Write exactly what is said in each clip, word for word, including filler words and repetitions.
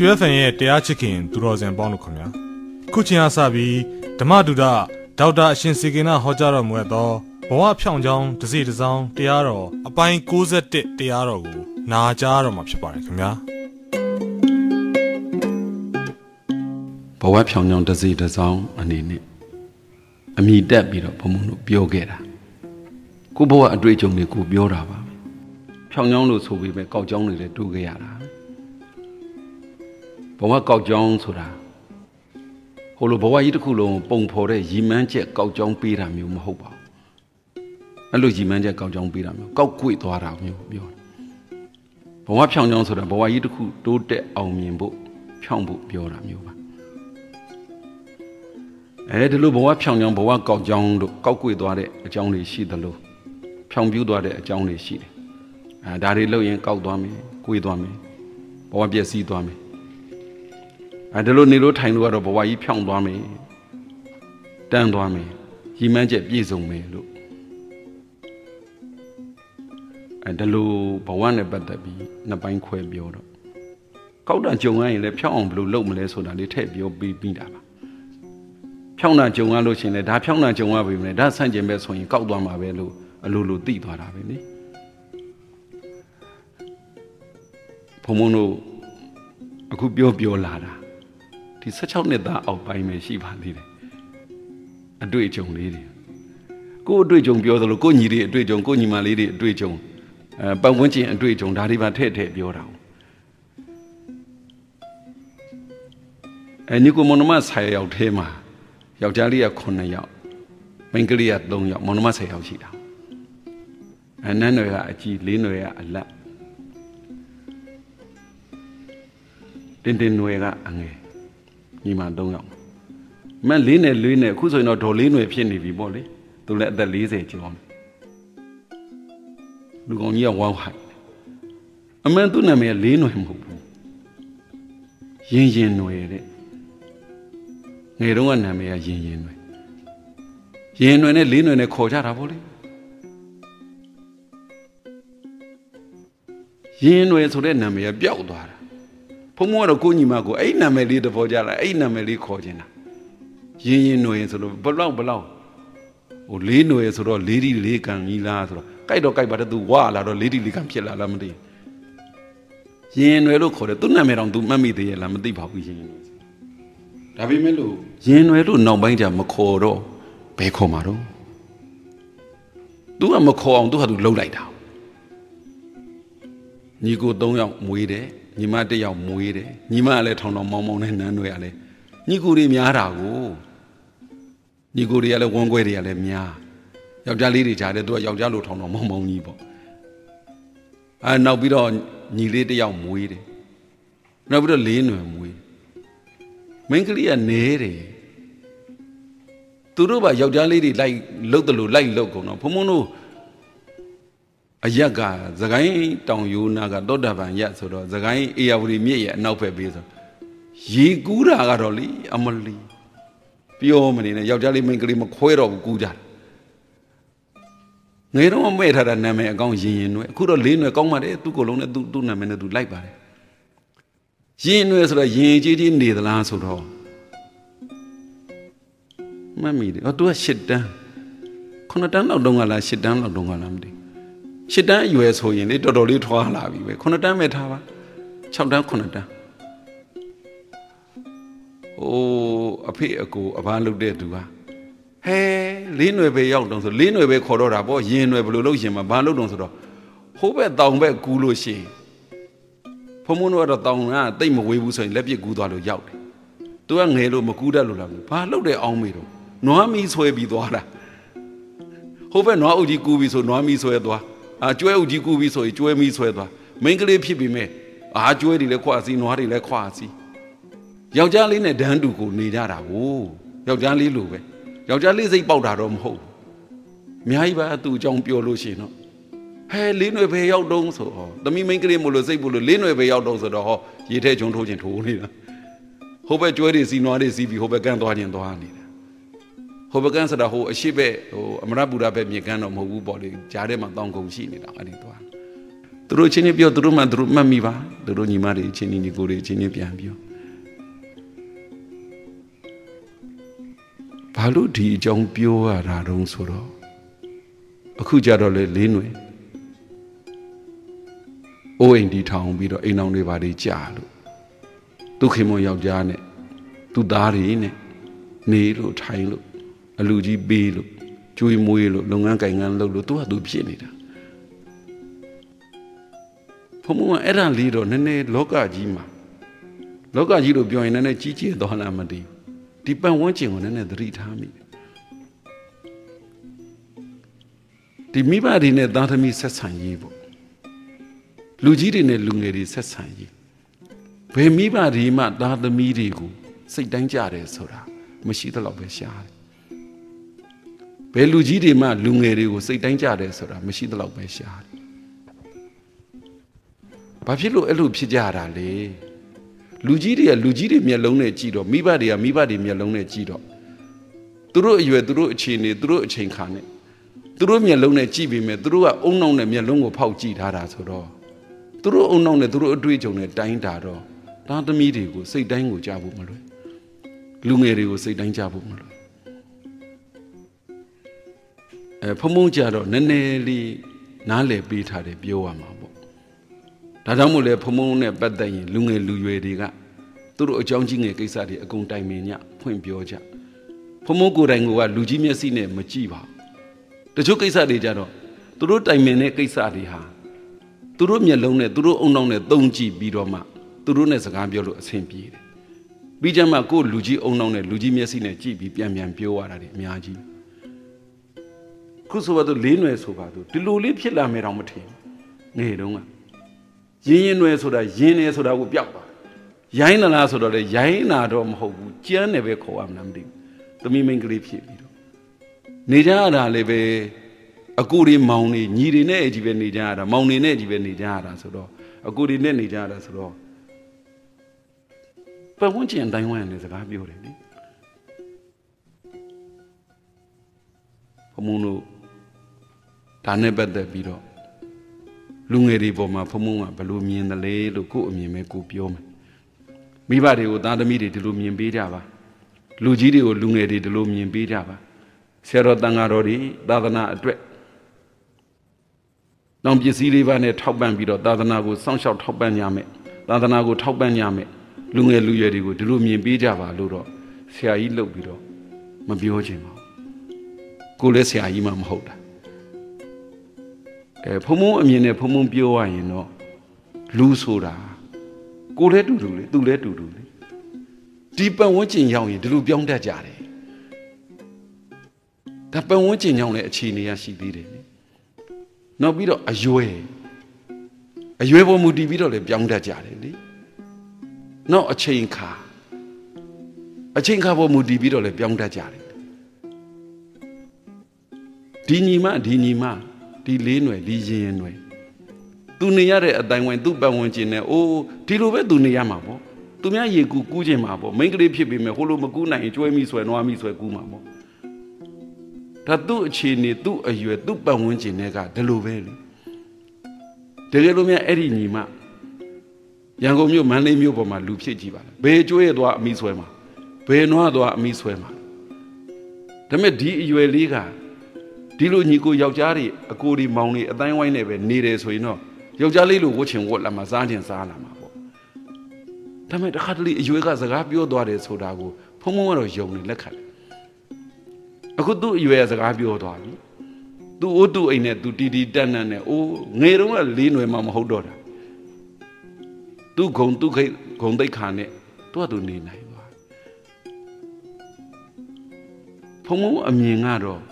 ရွှေဖန်ရဲ့တရားချစ်ခင်သူတော်စင်ပေါင်းတို့ခင်ဗျာခုချိန်အားစပြီးဓမ္မဒုဒဒေါက်တာအရှင်စေကေနဟောကြားတော်မူသောဘဝဖြောင်းချောင်းတစ်စီတစ်စောင်းတရားတော်အပိုင်းကိုးဆယ့်တစ်တရားတော်ကိုနာကြားတော်မှာဖြစ်ပါတယ်ခင်ဗျာဘဝဖြောင်းချောင်းတစ်စီတစ်စောင်းအနေနဲ့အမိတက်ပြီးတော့ဘုံဘုံတို့ပြောခဲ့တာကိုဘဝအတွေ့အကြုံတွေကိုပြောတာပါဖြောင်းချောင်းလို့ဆိုပြီးပဲကောက်ချောင်းတွေလည်းတူခဲ့ရတာဘဝကောက်ချောင်းဆိုတာဟိုလိုဘဝကြီးတစ်ခုလုံးပုံဖော်တဲ့ရီမန်းချက်ကောက်ချောင်းပေးတာမျိုးမဟုတ်ပါဘူးအဲ့လိုရီမန်းချက်ကောက်ချောင်းပေးတာမျိုးကောက်ကွေ့သွားတာမျိုးပြောတယ်ဘဝဖြောင်းချောင်းဆိုတာဘဝကြီးတစ်ခုတိုးတက်အောင်မြင်ဖို့ဖြောင်းဖို့ပြောတာမျိုးပါအဲဒီလိုဘဝဖြောင်းချောင်းဘဝကောက်ချောင်းတို့ကောက်ကွေ့သွားတဲ့အကြောင်းတွေရှိသလိုဖြောင်းပြူးသွားတဲ့အကြောင်းတွေရှိတယ်အဲဒါတွေလုပ်ရင်ကောက်သွားမယ်ကွေ့သွားမယ်ဘဝပျက်စီးသွားမယ်အဲဒီလိုနေလို့ထိုင်လို့ကတော့ဘဝကြီးဖြောင်းသွားမယ်တန်းသွားမယ်ရီမန်းချက်ပြည့်စုံမယ်လို့အဲဒီလိုဘဝနဲ့ပတ်သက်ပြီးနှစ်ပိုင်းခွဲပြောတော့ကောက်တာကြုံရရင်လည်းဖြောင်းအောင်ဘယ်လိုလုပ်မလဲဆိုတာလေးထည့်ပြောပြီးပြီးတာပါဖြောင်းတာကြုံရလို့ရှင်လေဒါဖြောင်းတာကြုံရပြီမလဲဒါဆန့်ကျင်ပဲဆိုရင်ကောက်သွားမှာပဲလို့အလိုလိုသိသွားတာပဲလေဘုံဘုံတို့အခုပြောပြောလာတာဒီ၁၆နှစ်သားအောက်ပိုင်းပဲရှိပါသေးတယ်အတွေ့အကြုံလေးတွေကိုအတွေ့အကြုံပြောသလိုကိုညီတွေအတွေ့အကြုံကိုညီမလေးတွေအတွေ့အကြုံအဲပတ်ဝန်းကျင်အတွေ့အကြုံဒါတွေပါထည့်ထည့်ပြောတာအဲညီကိုမောင်နှမဆယ်ယောက်ထဲမှာယောက်ျားလေးကခုနှစ်ယောက်မိန်းကလေးကသုံးယောက်မောင်နှမဆယ်ယောက်ရှိတာအဲနန်းတွေကအကြီးလေးတွေကအလတ်တင်းတင်းတွေကအငယ်ညီမသုံးယောက်မန်လေးနဲ့လေးနဲ့အခုဆိုရင်တော့ဒေါ်လေးနွယ်ဖြစ်နေပြီပေါ့လေသူလည်းအသက်၄၀ကျော်လူကောင်ကြီးကဝမ်းဟိုက်အမှန်သူ့နာမည်ကလေးနွယ်မဟုတ်ဘူးရင်ရင်နွယ်တဲ့ငယ်တုန်းကနာမည်ကရင်ရင်နွယ်ရင်နွယ်နဲ့လေးနွယ်နဲ့ခေါ်ကြတာပေါ့လေရင်နွယ်ဆိုတဲ့နာမည်ကပျောက်သွားတာဘုံဘုံကတော့ကိုညီမကိုအဲ့နာမည်လေးတပေါ်ကြလာအဲ့နာမည်လေးခေါ်နေတာရင်ရင်နွယ်ဆိုတော့ဘလောက်ဘလောက်ဟိုလေးနွယ်ဆိုတော့လေးဒီလေးကန်ကြီးလားဆိုတော့ကြိုက်တော့ကြိုက်ပါတယ်သူဝါလာတော့လေးဒီလေးကန်ဖြစ်လာလားမသိရင်နွယ်လို့ခေါ်တယ်သူနာမည်တောင်သူမှတ်မိသေးရဲ့လားမသိပါဘူးရင်နွယ်ဒါပေမဲ့လို့ရင်နွယ်လို့နောက်ပိုင်းကျမခေါ်တော့ဘယ်ခေါ်မှာတော့သူကမခေါ်အောင်သူကသူလှုပ်လိုက်တာညီကို၃ယောက်မွေးတယ်ညီမတစ်ယောက်မွေးတယ်ညီမကလည်းထောင်ထောင်မောင်းမောင်းနဲ့နန်းတွေရလဲညီကိုတွေများတာကိုညီကိုတွေကလည်းဝန်းခွဲတွေကလည်းများယောက်ျားလေးတွေကြားတယ်သူကယောက်ျားလိုထောင်ထောင်မောင်းမောင်းကြီးပေါ့အဲနောက်ပြီးတော့ညီလေးတစ်ယောက်မွေးတယ်နောက်ပြီးတော့လေးနွယ်မွေးမိန်းကလေးကနေတယ်သူတို့ကယောက်ျားလေးတွေလိုက်လှုပ်တယ်လို့လိုက်လှုပ်ကုန်တော့ဘုံဘုံတို့အရက်ကသခိုင်းတောင်ယူနာကသောတာပန်ရက်ဆိုတော့သခိုင်းအေယဝတီမြစ်ရဲ့အနောက်ဘက်ပေးဆိုရေကူးတာကတော့လေအမလီပြောမနေနဲ့ယောက်ျားလေးမိန်းကလေးမခွဲတော့ဘူးကူးကြတယ်ငယ်တော့မဲ့ထားတာနာမည်အကောင်းရင်ရင်နွယ်အခုတော့လေးနွယ်ကောင်းပါတယ်သူ့ကိုယ်လုံးနဲ့သူ့သူ့နာမည်နဲ့သူလိုက်ပါတယ်ရင်နွယ်ဆိုတော့ရင်ကြီးကြီးနေသလားဆိုတော့မမီတယ်အော်သူကရှစ်တန်းခုနှစ်တန်းလောက်တုန်းကလားရှစ်တန်းလောက်တုန်းကလားမသိရှစ်တန်းအရွယ်ဆိုရင်လေတော်တော်လေးထွားလာပြီပဲခုနှစ်တန်းပဲထားပါ၆တန်းခုနှစ်တန်းဟိုအဖေအကိုအဘလုပ်တဲ့သူကဟဲလေးနွယ်ပဲရောက်တော့ဆိုလေးနွယ်ပဲခေါ်တော့တာပေါ့ရင်နွယ်ဘယ်လိုလုပ်ရင်မဘာလုပ်တော့ဆိုတော့ဟိုးဘက်တောင်ဘက်ကူးလို့ရှိရင်ဖုံဖုံတို့ကတော့တောင်ကတိတ်မဝေးဘူးဆိုရင်လက်ပြကူးသွားလို့ရောက်တယ်သူကငယ်လို့မကူးတတ်လို့လားဘာလုပ်တယ်အောင်မေတော့နွားမီဆွဲပြီးသွားတာဟိုးဘက်နွားအုပ်ကြီးကူးပြီးဆိုနွားမီဆွဲသွားအာကျွဲအုပ်ကြီးကူးပြီးဆိုရင်ကျွဲမီဆွဲသွားမိန်းကလေးဖြစ်ပြီးမဲ့အာကျွဲတွေလည်းခွာစီနွားတွေလည်းခွာစီယောက်ျားလေးနဲ့ဒန်းတူကိုနေကြတာကိုယောက်ျားလေးလိုပဲယောက်ျားလေးစိတ်ပေါက်တာတော့မဟုတ်ဘူးအများကြီးပါသူ့အကြောင်းပြောလို့ရှိရင်တော့ဟဲလေးနွယ်ပဲရောက်တော့ဆိုဟောသမီးမိန်းကလေးမလို့စိတ်ပို့လို့လေးနွယ်ပဲရောက်တော့ဆိုတော့ဟောရေထဲကျုံထိုးခြင်းထိုးနေတာဟိုဘက်ကျွဲတွေစီနွားတွေစီပြီးဟိုဘက်ကန်းသွားခြင်းသွားနေတာဟိုဘက်ကန်းဆိုတာဟိုအရှိဘက်ဟိုအမရပူရဘက်မြေကန်းတော့မဟုတ်ဘူးပေါ့လေကြားထဲမှာတောင်ကုန်ရှိနေတာအဲ့ဒီသွားသူသူတို့ချင်းချင်းပြောသူတို့မှသူတို့မှတ်မိပါသူတို့ညီမတွေချင်းချင်းညီကိုတွေချင်းချင်းပြန်ပြောဘာလို့ဒီအကြောင်းပြောရတာတုံးဆိုတော့အခုကြတော့လေလေးနွယ်အိုးအိမ်ဒီထောင်ပြီးတော့အိမ်အောင်တွေဘာတွေကြာလို့သူခင်မယောက်ျားနဲ့သူသားတွေနဲ့နေလို့ထိုင်လို့အလူကြီးပေးလို့ကျွေးမွေးလို့လုပ်ငန်းကိုင်ငန်းလုပ်လို့သူကသူဖြစ်နေတာဘုံဘုံအဲ့ဒါလေးတော့နည်းနည်းလောကကြီးမှာလောကကြီးလို့ပြောရင်နည်းနည်းကြီးကျယ်သွားလားမသိဘူးဒီပတ်ဝန်းကျင်ကိုနည်းနည်းသတိထားမိတယ်ဒီမိဘတွေနဲ့သားသမီးဆက်ဆံရေးပေါ့လူကြီးတွေနဲ့လူငယ်တွေဆက်ဆံရေးဘယ်မိဘတွေမှသားသမီးတွေကိုစိတ်တိုင်းကြတယ်ဆိုတာမရှိသလောက်ပဲရှားတယ်ဘယ်လူကြီးတွေမှလူငယ်တွေကိုစိတ်တိုင်းကြတယ်ဆိုတာမရှိသလောက်ပဲရှားတယ်ဘာဖြစ်လို့အဲ့လိုဖြစ်ကြတာလဲလူကြီးတွေကလူကြီးတွေမျက်လုံးနဲ့ကြည့်တော့မိဘတွေကမိဘတွေမျက်လုံးနဲ့ကြည့်တော့သူတို့အရွယ်သူတို့အခြေအနေသူတို့အချိန်ခါနဲ့သူတို့မျက်လုံးနဲ့ကြည့်ပြီးမြဲသူတို့ကအုံနောက်နဲ့မျက်လုံးကိုဖောက်ကြည့်ထားတာဆိုတော့သူတို့အုံနောက်နဲ့သူတို့အတွေ့အကြုံနဲ့တိုင်းတာတော့သားသမီးတွေကိုစိတ်တိုင်းကိုကြားဖို့မလွယ်လူငယ်တွေကိုစိတ်တိုင်းကြားဖို့မလွယ်အဲဖုံဖုံကြတော့နည်းနည်းလေးနားလည်ပေးထားတယ်ပြောရမှာပေါ့ဒါကြောင့်မို့လဲဖုံဖုံနဲ့ပတ်သက်ရင်လူငယ်လူရွယ်တွေကသူတို့အကြောင်းကြီးငယ်ကိစ္စတွေအကုန်တိုင်ပင်ညဖွင့်ပြောကြဖုံဖုံကိုယ်တိုင်ကလူကြီးမျက်စိနဲ့မကြည့်ပါတချို့ကိစ္စတွေကြတော့သူတို့တိုင်ပင်တဲ့ကိစ္စတွေဟာသူတို့မျက်လုံးနဲ့သူတို့အုံနောက်နဲ့သုံးကြည့်ပြီးတော့မှသူတို့နဲ့စကားပြောလို့အဆင်ပြေတယ်ပြီးကြမှာကိုယ်လူကြီးအုံနောက်နဲ့လူကြီးမျက်စိနဲ့ကြည့်ပြီးပြန်ပြန်ပြောရတာတွေအများကြီးခုဆိုပါတော့လေးနွယ်ဆိုပါတော့ဒီလိုလေးဖြစ်လာမယ်တော့မထင်ငယ်တုန်းကရင်းရင်နွယ်ဆိုတာရင်းနေဆိုတာကိုပျောက်သွားရိုင်းလာလားဆိုတော့လေရိုင်းနာတော့မဟုတ်ဘူးကြမ်းနေပဲခေါ်ရမှန်းမသိဘူးသမီးမိန်းကလေးဖြစ်ပြီးတော့နေကြရတာလည်းပဲအကူတွေမောင်နေညီတွေနဲ့အကြီးပဲနေကြရတာမောင်နေနဲ့အကြီးပဲနေကြရတာဆိုတော့အကူတွေနဲ့နေကြရတာဆိုတော့ပတ်ဝန်းကျင်တိုင်းဝန်းနဲ့စကားပြောတယ်လေဘုံမုံတို့ဒါနဲ့ပတ်သက်ပြီးတော့လူငယ်တွေပေါ်မှာဘုံမုံကဘယ်လိုမြင်တယ်လဲလို့ကိုယ့်အမြင်ပဲကိုပြောမယ်မိဘတွေကိုသားသမီးတွေဒီလိုမြင်ပေးကြပါလူကြီးတွေကိုလူငယ်တွေဒီလိုမြင်ပေးကြပါဆရာတော်တန်ဃာတော်တွေသာသနာအတွက်နောင်ပစ္စည်းလေးပါးနဲ့ထောက်ပံ့ပြီးတော့သာသနာကိုစောင့်ရှောက်ထောက်ပံ့ကြမယ်သာသနာကိုထောက်ပံ့ကြမယ်လူငယ်လူရွယ်တွေကိုဒီလိုမြင်ပေးကြပါလို့တော့ဆရာကြီးလှုပ်ပြီးတော့မပြောချင်ပါဘူးကိုလည်းဆရာကြီးမှမဟုတ်တာအဲဖုံဖုံအမြင်နဲ့ဖုံဖုံပြောရရင်တော့လူဆိုတာကိုလည်းတူတူလေသူလည်းတူတူလေဒီပတ်ဝန်းကျင်ရောက်ရင်ဒီလိုပြောင်းတတ်ကြတယ်ဒါပတ်ဝန်းကျင်ရောက်တဲ့အခြေအနေရရှိသေးတယ်နောက်ပြီးတော့အရွယ်အရွယ်ပေါ်မူတည်ပြီးတော့လည်းပြောင်းတတ်ကြတယ်လေနောက်အချိန်ခါအချိန်ခါပေါ်မူတည်ပြီးတော့လည်းပြောင်းတတ်ကြတယ်ဒီညီမဒီညီမဒီလေးနွယ်ဒီရင်ရင်နွယ်သူနေရတဲ့အတိုင်းဝိုင်းသူ့ပတ်ဝန်းကျင်နဲ့အိုးဒီလိုပဲသူနေရမှာပေါ့သူများရေကူကူးခြင်းမှာပေါ့မိန်းကလေးဖြစ်ပြီးမယ်ဟိုလိုမကူးနိုင်ရင်ကျွဲမိဆွဲနွားမိဆွဲကူးမှာပေါ့ဒါသူ့အခြေအနေသူ့အရွယ်သူ့ပတ်ဝန်းကျင်တွေကဒီလိုပဲလေတကယ်လို့များအဲ့ဒီညီမရန်ကုန်မြို့မန္တလေးမြို့ပေါ်မှာလူဖြစ်ကြည့်ပါလားဘယ်ကျွဲရသွားအမိဆွဲမှာဘယ်နွားသွားအမိဆွဲမှာဒါပေမဲ့ဒီအရွယ်လေးကဒီလိုညီကိုယောက်ျားတွေအကိုတွေမောင်တွေအတိုင်းဝိုင်းနေပဲနေတယ်ဆိုရင်တော့ယောက်ျားလေးလိုဝတ်ချင်ဝတ်လာမှာစားချင်စားလာမှာပေါ့ဒါပေမဲ့တစ်ခါတလေအရွယ်ကစကားပြောသွားတယ်ဆိုတာကိုဖုံဖုံကတော့ယုံနေလက်ခံတယ်အခုသူ့အရွယ်ကစကားပြောသွားပြီသူ့အိုးသူ့အိမ်နဲ့သူတီတီတက်နတ်နဲ့အိုးငယ်တုန်းကလေးနွယ်မှမဟုတ်တော့တာသူ့ဂုံသူ့ခိတ်ဂုံသိက္ခာနဲ့သူ့ကသူနေနိုင်သွားဖုံဖုံအမြင်ကတော့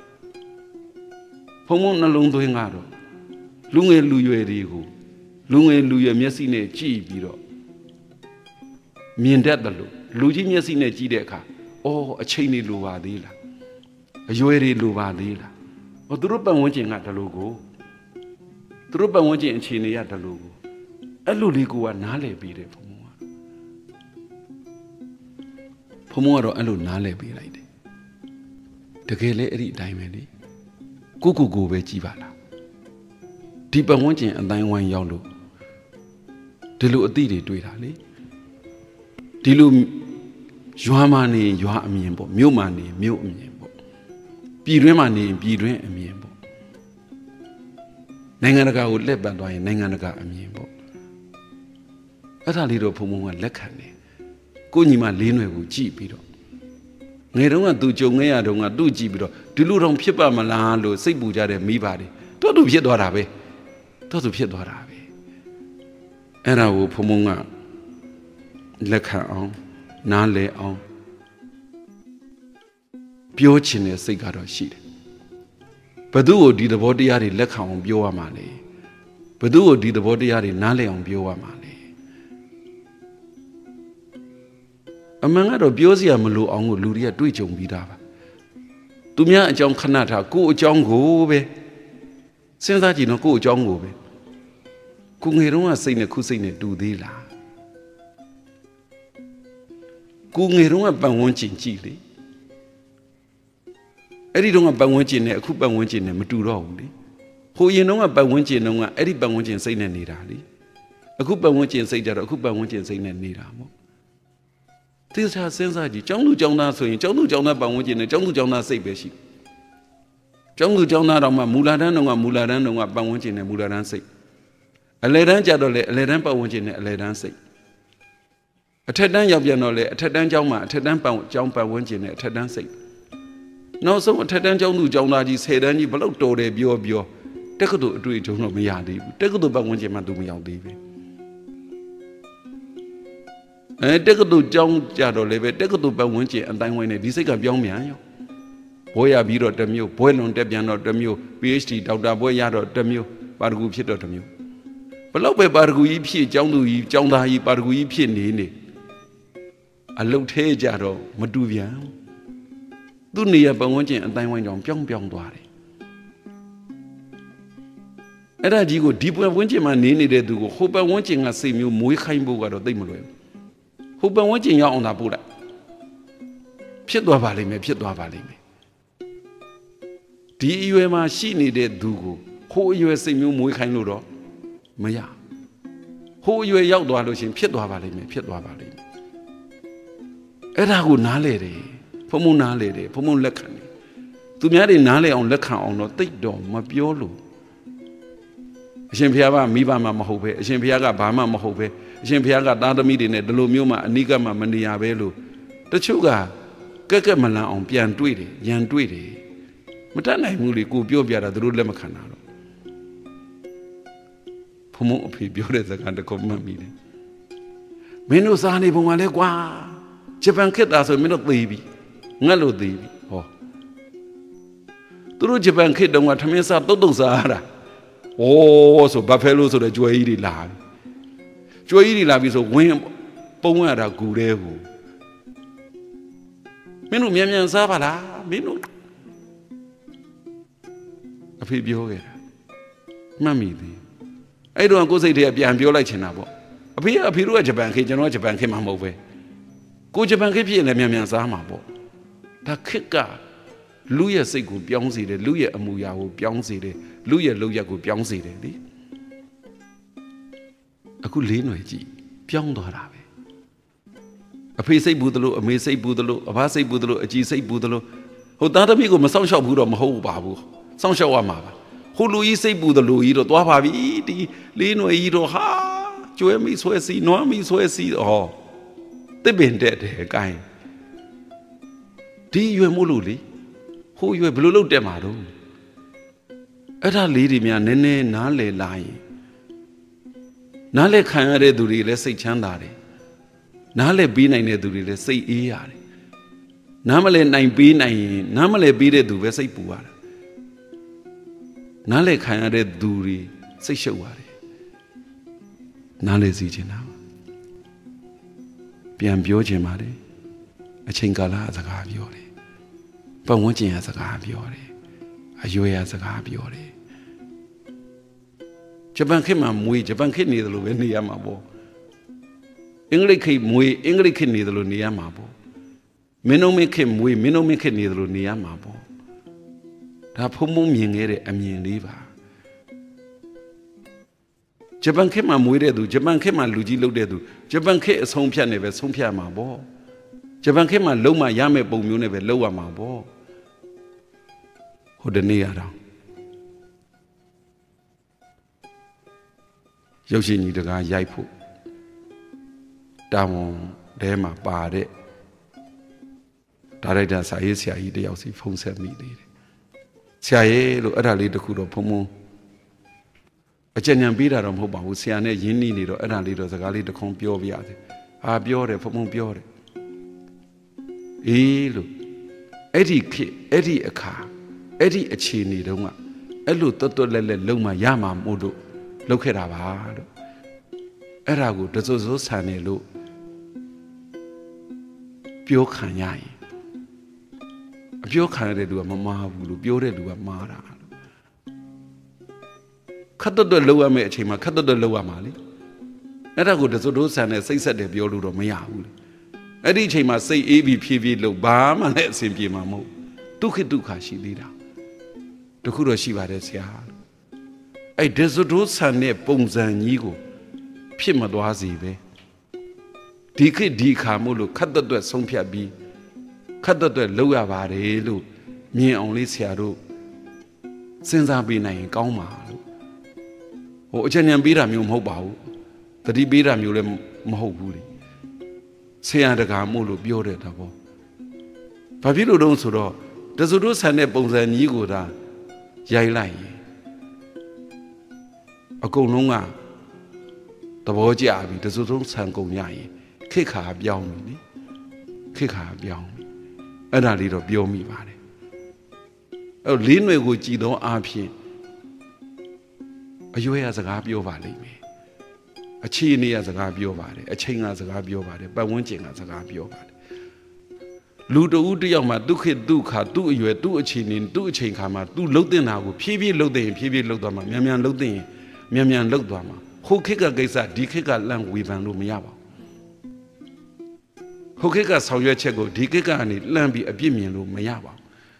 ဖုံဖုံနှလုံးသွင်းကတော့လူငယ်လူရွယ်တွေကိုလူငယ်လူရွယ်မျက်စိနဲ့ကြည့်ပြီးတော့မြင်တတ်တယ်လို့လူကြီးမျက်စိနဲ့ကြည့်တဲ့အခါအော်အချိန်တွေလိုပါသေးလားအရွယ်တွေလိုပါသေးလားဟောသူတို့ပတ်ဝန်းကျင်ကတလို့ကိုသူတို့ပတ်ဝန်းကျင်အခြေအနေရတလို့ကိုအဲ့လိုလေးကိုကနားလည်ပြီးတယ်ဘုံဘုံကဘုံဘုံကတော့အဲ့လိုနားလည်ပြီးလိုက်တယ်တကယ်လဲအဲ့ဒီအတိုင်းပဲလေကိုကိုကိုပဲကြည်ပါလားဒီပတ်ဝန်းကျင်အတိုင်းဝိုင်းရောက်လို့ဒီလိုအသည့်တွေတွေ့တာလေဒီလိုရွာမှနေရွာအမြင်ပေါ့မြို့မှနေမြို့အမြင်ပေါ့ပြည်တွင်းမှနေပြည်တွင်းအမြင်ပေါ့နိုင်ငံတကာကိုလက်ပတ်သွားရင်နိုင်ငံတကာအမြင်ပေါ့အဲ့ဒါလေးတော့ဘုံဘုံကလက်ခံတယ်ကိုညီမလေးနွယ်ကိုကြည့်ပြီးတော့ငယ်တုန်းကသူကြုံခဲ့ရတုန်းကသူ့ကြည့်ပြီးတော့ဒီလိုတော့ဖြစ်ပါမလားလို့စိတ်ပူကြတဲ့မိဘတွေတော့သူဖြစ်သွားတာပဲတော့သူဖြစ်သွားတာပဲအဲ့ဒါကိုဘုံဘုံကလက်ခံအောင်နားလည်အောင်ပြောချင်တဲ့စိတ်ကတော့ရှိတယ်ဘသူ့ကိုဒီသဘောတရားတွေလက်ခံအောင်ပြောရမှာလေဘသူ့ကိုဒီသဘောတရားတွေနားလည်အောင်ပြောရမှာလေအမှန်ကတော့ပြောစရာမလိုအောင်ကိုလူတွေကတွေးကြုံပြီးသားပါသူများအကြောင်းခဏထားကိုယ့်အကြောင်းကိုပဲစဉ်းစားကြည့်နော်ကိုယ့်အကြောင်းကိုပဲကိုငယ်တုန်းကစိတ်နဲ့ခုစိတ်နဲ့တူသေးလားကိုငယ်တုန်းကပတ်ဝန်းကျင်ကြည့်လေအဲ့ဒီတုန်းကပတ်ဝန်းကျင်နဲ့အခုပတ်ဝန်းကျင်နဲ့မတူတော့ဘူးလေဟိုရင်တုန်းကပတ်ဝန်းကျင်တုန်းကအဲ့ဒီပတ်ဝန်းကျင်စိတ်နဲ့နေတာလေအခုပတ်ဝန်းကျင်စိတ်ကြတော့အခုပတ်ဝန်းကျင်စိတ်နဲ့နေတာပေါ့သေချာစဉ်းစားကြည့်ကျောင်းသူကျောင်းသားဆိုရင်ကျောင်းသူကျောင်းသားပတ်ဝန်းကျင်နဲ့ကျောင်းသူကျောင်းသားစိတ်ပဲရှိကျောင်းသူကျောင်းသားတော့မှမူလာတန်းတုန်းကမူလာတန်းတုန်းကပတ်ဝန်းကျင်နဲ့မူလာတန်းစိတ်အလယ်တန်းကြတော့လေအလယ်တန်းပတ်ဝန်းကျင်နဲ့အလယ်တန်းစိတ်အထက်တန်းရောက်ပြန်တော့လေအထက်တန်းကျောင်းမှာအထက်တန်းပတ်ကျောင်းပတ်ဝန်းကျင်နဲ့အထက်တန်းစိတ်နောက်ဆုံးအထက်တန်းကျောင်းသူကျောင်းသားကြီးဆယ်တန်းကြီးဘလို့တော်တယ်ပြောပြောတက္ကသိုလ်အတွေ့အကြုံတော့မရသေးဘူးတက္ကသိုလ်ပတ်ဝန်းကျင်မှာသူမရောက်သေးဘူးအဲတက္ကသိုလ်ကျောင်းကြတော့လေပဲတက္ကသိုလ်ပတ်ဝန်းကျင်အတိုင်းဝိုင်းနဲ့ဒီစိတ်ကပြောင်းမြန်ရောဘွဲရပြီးတော့တစ်မျိုးဘွဲလွန်တက်ပြန်တော့တစ်မျိုး PhD ဒေါက်တာဘွဲရတော့တစ်မျိုးပါရဂူဖြစ်တော့တစ်မျိုးဘလို့ပဲပါရဂူကြီးဖြစ်ကျောင်းသူကြီးကျောင်းသားကြီးပါရဂူကြီးဖြစ်နေနေအလုတ်သေးကြတော့မတူပြန်သူ့နေရာပတ်ဝန်းကျင်အတိုင်းဝိုင်းကြောင့်ပြောင်းပြောင်းသွားတယ်အဲ့ဒါကြီးကိုဒီပတ်ဝန်းကျင်မှာနေနေတဲ့သူကိုဟိုပတ်ဝန်းကျင်ကစိတ်မျိုးမွေးခိုင်းဖို့ကတော့သိမလွယ်ဘူးဟိုပတ်ဝန်းကျင်ရောက်အောင်သာပို့လိုက်ဖြစ်သွားပါလိမ့်မယ်ဖြစ်သွားပါလိမ့်မယ်ဒီအရွယ်မှာရှိနေတဲ့သူကိုဟိုအရွယ်စိတ်မျိုးမွေးခိုင်းလို့တော့မရဟိုအရွယ်ရောက်သွားလို့ရှင်ဖြစ်သွားပါလိမ့်မယ်ဖြစ်သွားပါလိမ့်မယ်အဲ့ဒါကိုနားလေတယ်ဖုံဖုံနားလေတယ်ဖုံဖုံလက်ခံတယ်သူများတွေနားလေအောင်လက်ခံအောင်တော့တိတ်တော့မပြောလို့အရှင်ဘုရားကမိဘမှမဟုတ်ပဲအရှင်ဘုရားကဘာမှမဟုတ်ပဲအရှင်ဘုရားကသားသမီးတွေနဲ့ဒီလိုမျိုးမှအနိကမှမနေရပဲလို့တချို့ကကက်ကက်မလန်အောင်ပြန်တွေးတယ်ရန်တွေးတယ်မတတ်နိုင်ဘူးလေကိုပြောပြတာသူတို့လက်မခံတာတော့ဖုံဖုံအဖေပြောတဲ့စကားတခုမှတ်မိတယ်မင်းတို့စားနေပုံကလည်းကွာဂျပန်ခေတ်သားဆိုမင်းတို့သေပြီငတ်လို့သေပြီဟောသူတို့ဂျပန်ခေတ်တုန်းကထမင်းစားတုတ်တုတ်စားရတာโอ้ဆိုဘတ်ဖဲလိုဆိုတဲ့ကြွယ်ကြီးတွေလာပြီကြွယ်ကြီးတွေလာပြီဆိုဝင်းပုံရတာဂူတဲ့ဟိုမင်းတို့မြန်မြန်စားပါလားမင်းတို့အဖေပြောခဲ့တာမှတ်မိသေးအဲ့တော့ကိုယ်စိတ်ထဲပြန်ပြောလိုက်ချင်တာပေါ့အဖေကအဖေတို့ကဂျပန်ခေတ်ကျွန်တော်ကဂျပန်ခေတ်မှာမဟုတ်ပဲကိုဂျပန်ခေတ်ဖြစ်ရင်လည်းမြန်မြန်စားမှာပေါ့ဒါခေတ်ကလူရဲ့စိတ်ကိုပြောင်းစေတယ်လူရဲ့အမူအရာကိုပြောင်းစေတယ်လူရဲ့လုပ်ရက်ကိုပြောင်းစေတယ်လေအခုလေးຫນွယ်ကြည့်ပြောင်းသွားတာပဲအဖေစိတ်ဘူးသလိုအမေစိတ်ဘူးသလိုအဘစိတ်ဘူးသလိုအကြီးစိတ်ဘူးသလိုဟိုသားသမီးကိုမစောင့်ရှောက်ဘူးတော့မဟုတ်ပါဘူးစောင့်ရှောက်ရမှာပါဟိုလူကြီးစိတ်ဘူးသလိုကြီးတော့သွားပါပြီဒီလေးຫນွယ်ကြီးတော့ဟာကျွဲမိဆွဲစီနွားမိဆွဲစီဟောတစ်ပင်တက်တယ်အကိုင်းဒီရွယ်မို့လို့လေဟိုရွယ်ဘယ်လိုလုပ်တက်မှာတော့အဲ့ဒါလေးတွေများနည်းနည်းနားလည်လာရင်နားလည်ခံရတဲ့သူတွေလည်းစိတ်ချမ်းသာတယ်နားလည်ပေးနိုင်တဲ့သူတွေလည်းစိတ်အေးရတယ်နားမလည်နိုင်ပေးနိုင်ရင်နားမလည်ပေးတဲ့သူပဲစိတ်ပူရတယ်နားလည်ခံရတဲ့သူတွေစိတ်ရှုပ်ရတယ်နားလည်စီချင်တာပြန်ပြောချင်ပါတယ်အချိန်ကာလစကားပြောတယ်ပတ်ဝန်းကျင်ရစကားပြောတယ်အရွယ်ရစကားပြောတယ်ဂျပန်ခေတ်မှာမွေးဂျပန်ခေတ်နေတယ်လို့ပဲနေရမှာပေါ့အင်္ဂလိပ်ခေတ်မွေးအင်္ဂလိပ်ခေတ်နေတယ်လို့နေရမှာပေါ့မင်းတို့မင်းခေတ်မွေးမင်းတို့မင်းခေတ်နေတယ်လို့နေရမှာပေါ့ဒါဖုံဖုံမြင်ခဲ့တဲ့အမြင်လေးပါဂျပန်ခေတ်မှာမွေးတဲ့သူဂျပန်ခေတ်မှာလူကြီးလုပ်တဲ့သူဂျပန်ခေတ်အဆုံးဖြတ်နေပဲဆုံးဖြတ်မှာပေါ့ဂျပန်ခေတ်မှာလုံးမရမယ့်ပုံမျိုးနဲ့ပဲလုပ်ရမှာပေါ့ဟိုတနေ့ရတော့ရုပ်ရှင်ကြီးတကားရိုက်ဖို့တာဝန်ထဲမှာပါတဲ့ဒါရိုက်တာစာရေးဆရာကြီးတယောက်စီဖုန်းဆက်မိသေးတယ်ဆရာရဲ့လို့အဲ့ဒါလေးတခုတော့ဖုံဖုံအကြံဉာဏ်ပေးတာတော့မဟုတ်ပါဘူးဆရာနဲ့ရင်းနှီးနေတော့အဲ့ဒါလေးတော့စကားလေးတစ်ခုပြောပြရတယ်ဟာပြောတယ်ဖုံဖုံပြောတယ်အေးလို့အဲ့ဒီခေအဲ့ဒီအခါအဲ့ဒီအခြေအနေတုန်းကအဲ့လိုတွတ်တွတ်လက်လက်လုံမှရမှာမို့လို့လုပ်ခဲ့တာပါလို့အဲ့ဒါကိုတစိုးစိုးဆန်နေလို့ပြောခံရရင်အပြောခံရတဲ့လူကမမားဘူးလို့ပြောတဲ့လူကမားတာလို့ခတ်တွတ်တွတ်လောက်ရမယ့်အချိန်မှာခတ်တွတ်တွတ်လောက်ရမှာလေအဲ့ဒါကိုတစိုးစိုးဆန်နဲ့စိတ်ဆက်တယ်ပြောလို့တော့မရဘူးလေအဲ့ဒီအချိန်မှာစိတ်အေးပြီးဖြည်းဖြည်းလို့ဘာမှလည်းအဆင်ပြေမှာမဟုတ်ဒုက္ခဒုက္ခရှိသေးတာတခုတော့ရှိပါတယ်ဆရာအဲ့ဒဇဒိုးဆန်တဲ့ပုံစံကြီးကိုဖြစ်မသွားစေပဲဒီခေတ်ဒီခါမို့လို့ခတ်တွတ်တွတ်ဆုံးဖြတ်ပြီးခတ်တွတ်တွတ်လောက်ရပါတယ်လို့မြင်အောင်လေးဆရာတို့စဉ်းစားပေးနိုင်ရင်ကောင်းပါလို့ဟိုအချက်ဉာဏ်ပေးတာမျိုးမဟုတ်ပါဘူးတတိပေးတာမျိုးလည်းမဟုတ်ဘူးလေဆရာတကာမို့လို့ပြောတဲ့သဘောဘာဖြစ်လို့တုံးဆိုတော့တဇဒိုးဆန်တဲ့ပုံစံကြီးကိုဒါရိုက်လိုက်ရင်အကုန်လုံးကသဘောကျပြီတစိုးဆုံးဆန်ကုန်ရရင်ခိခါပြောင်းပြီခိခါပြောင်းပြီအဲ့ဒါလေးတော့ပြောမိပါတယ်အဲ့လေးနွယ်ကိုကြည်သောအားဖြင့်အရွယ်ရစကားပြောပါလိမ့်မယ်အခြေအနေရစကားပြောပါတယ်အချိန်ကစကားပြောပါတယ်ပတ်ဝန်းကျင်ကစကားပြောပါတယ်လူတဦးတယောက်မှာဒုက္ခဒုက္ခသူ့အရွယ်သူ့အခြေအနေသူ့အချိန်ခါမှာသူ့လှုပ်တင်တာကိုဖြည်းဖြည်းလှုပ်တင်ရင်ဖြည်းဖြည်းလှုပ်သွားမှာမြန်မြန်လှုပ်တင်ရင်မြန်မြန်လှုပ်သွားမှာဟိုခေတ်ကကိစ္စဒီခေတ်ကလန့်ဝေဖန်လို့မရပါဘူးဟိုခေတ်ကဆောင်ရွက်ချက်ကိုဒီခေတ်ကနေလန့်ပြီးအပြစ်မြင်လို့မရပါဘူး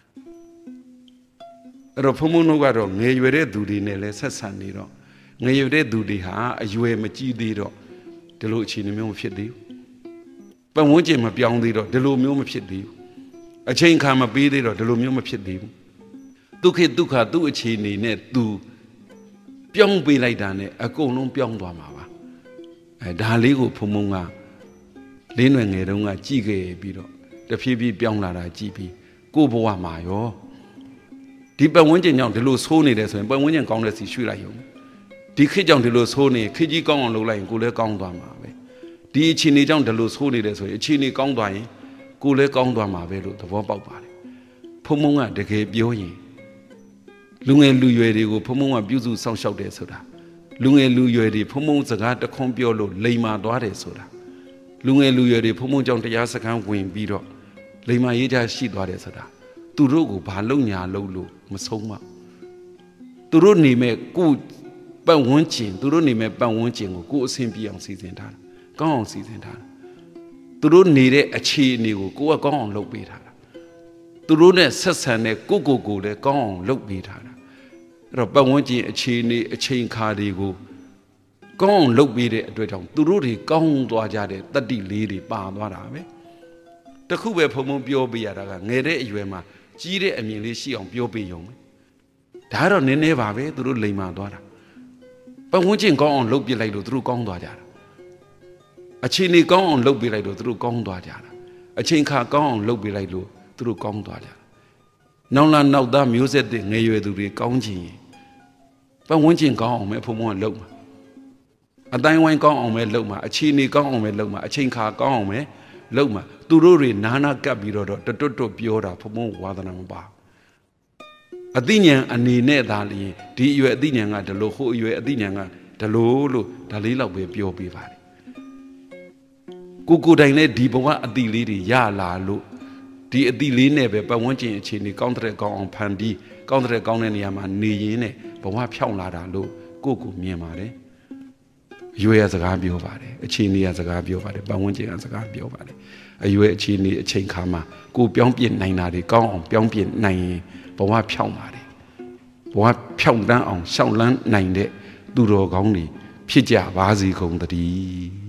အဲ့တော့ဖုံဖုံတို့ကတော့ငယ်ရွယ်တဲ့သူတွေနဲ့လည်းဆက်ဆံနေတော့ငယ်ရွယ်တဲ့သူတွေဟာအရွယ်မကြီးသေးတော့ဒီလိုအခြေအနေမျိုးမဖြစ်သေးဘူးပတ်ဝန်းကျင်မပြောင်းသေးတော့ဒီလိုမျိုးမဖြစ်သေးဘူးအချိန်ခါမပေးသေးတော့ဒီလိုမျိုးမဖြစ်သေးဘူးဒုက္ခဒုက္ခသူ့အခြေအနေနဲ့သူပြောင်းပေးလိုက်တာနဲ့အကုန်လုံးပြောင်းသွားမှာပါအဲဒါလေးကိုဖုံဖုံကလင်းွယ်ငယ်တုန်းကကြည့်ခဲ့ပြီးတော့တဖြည်းဖြည်းပြောင်းလာတာကြည့်ပြီးကိုယ့်ဘဝမှာရောဒီပတ်ဝန်းကျင်ကြောင့်ဒီလိုဆိုးနေတယ်ဆိုရင်ပတ်ဝန်းကျင်ကောင်းတဲ့စီရွှေ့လိုက်ရုံဒီခေတ်ကြောင့်ဒီလိုဆိုးနေခေတ်ကြီးကောင်းအောင်လုပ်လိုက်ရင်ကိုယ်လည်းကောင်းသွားမှာပဲဒီအခြေအနေကြောင့်ဒီလိုဆိုးနေတယ်ဆိုရင်အခြေအနေကောင်းသွားရင်ကိုယ်လည်းကောင်းသွားမှာပဲလို့သဘောပေါက်ပါတယ်ဖုံဖုံကတကယ်ပြောရင်လူငယ်လူရွယ်တွေကိုဖုံဖုံကပြုစုစောင့်ရှောက်တယ်ဆိုတာလူငယ်လူရွယ်တွေဖုံဖုံစကားတခွန်းပြောလို့လိမ်မာသွားတယ်ဆိုတာလူငယ်လူရွယ်တွေဖုံဖုံကြောင့်တရားစခန်းဝင်ပြီးတော့လိမ်မာရေးကြရှိသွားတယ်ဆိုတာသူတို့ကိုဘာလုံညာလုံလို့မဆုံးမသူတို့နေမဲ့ကိုပတ်ဝန်းကျင်သူတို့နေမဲ့ပတ်ဝန်းကျင်ကိုကိုအဆင်ပြေအောင်စီစဉ်ထားတာကောင်းအောင်စီစဉ်ထားတာသူတို့နေတဲ့အခြေအနေကိုကိုကကောင်းအောင်လုပ်ပေးထားတာသူတို့နဲ့ဆက်ဆံတဲ့ကိုကိုကိုလည်းကောင်းအောင်လုပ်ပေးထားတာအဲ့တော့ပတ်ဝန်းကျင်အခြေအနေအချိန်ခါတွေကိုကောင်းအောင်လုပ်ပေးတဲ့အတွက်ကြောင့်သူတို့တွေကောင်းသွားကြတဲ့တတိလေးတွေပါသွားတာပဲတခုပဲဖုံဖုံပြောပေးရတာကငယ်တဲ့အရွယ်မှာကြီးတဲ့အမြင်လေးရှိအောင်ပြောပေးရုံပဲဒါကတော့နည်းနည်းပါပဲသူတို့လိမ်မာသွားတာပတ်ဝန်းကျင်ကောင်းအောင်လုပ်ပြလိုက်လို့သူတို့ကောင်းသွားကြတာအချိန်နေကောင်းအောင်လုပ်ပြလိုက်လို့သူတို့ကောင်းသွားကြတာအချိန်ခါကောင်းအောင်လုပ်ပြလိုက်လို့သူတို့ကောင်းသွားကြတာနောက်လာနောက်သားမျိုးဆက်တဲ့ငယ်ရွယ်သူတွေကောင်းချင်ရင်ပတ်ဝန်းကျင်ကောင်းအောင်ပဲဖုံဖုံကလုပ်မှာအတိုင်းဝိုင်းကောင်းအောင်ပဲလုပ်မှာအခြေအနေကောင်းအောင်ပဲလုပ်မှာအချိန်ခါကောင်းအောင်ပဲလုပ်မှာသူတို့တွေနာနာကပ်ပြီးတော့တတွတ်တွတ်ပြောတာဖုံဖုံဝါသနာမပါအသိဉာဏ်အနေနဲ့သာလျင်ဒီအရွယ်အသိဉာဏ်ကဒီလိုဟိုအရွယ်အသိဉာဏ်ကဒီလိုလို့ဒါလေးလောက်ပဲပြောပေးပါတယ်ကိုကိုတိုင်နဲ့ဒီဘဝအတိလေးတွေရလာလို့ဒီအတိလေးနဲ့ပဲပတ်ဝန်းကျင်အခြေအနေကောင်းတဲ့ကောင်းအောင်ဖန်ပြီးကောင်းတဲ့ကောင်းတဲ့နေရာမှာနေရင်းနဲ့ဘဝဖြောင်းလာတာလို့ကိုကိုမြင်ပါတယ်ရွယ်ရစကားပြောပါတယ်အခြေအနေရစကားပြောပါတယ်ပတ်ဝန်းကျင်ရစကားပြောပါတယ်အရွယ်အခြေအနေအချိန်ခါမှာကိုပြောင်းပြနိုင်တာတွေကောင်းအောင်ပြောင်းပြနိုင်ရင်ဘဝဖြောင်းပါတယ်ဘဝဖြောင်းတန်းအောင်ရှောင်းလန်းနိုင်တဲ့သူတော်ကောင်းတွေဖြစ်ကြပါစေကုန်သတည်း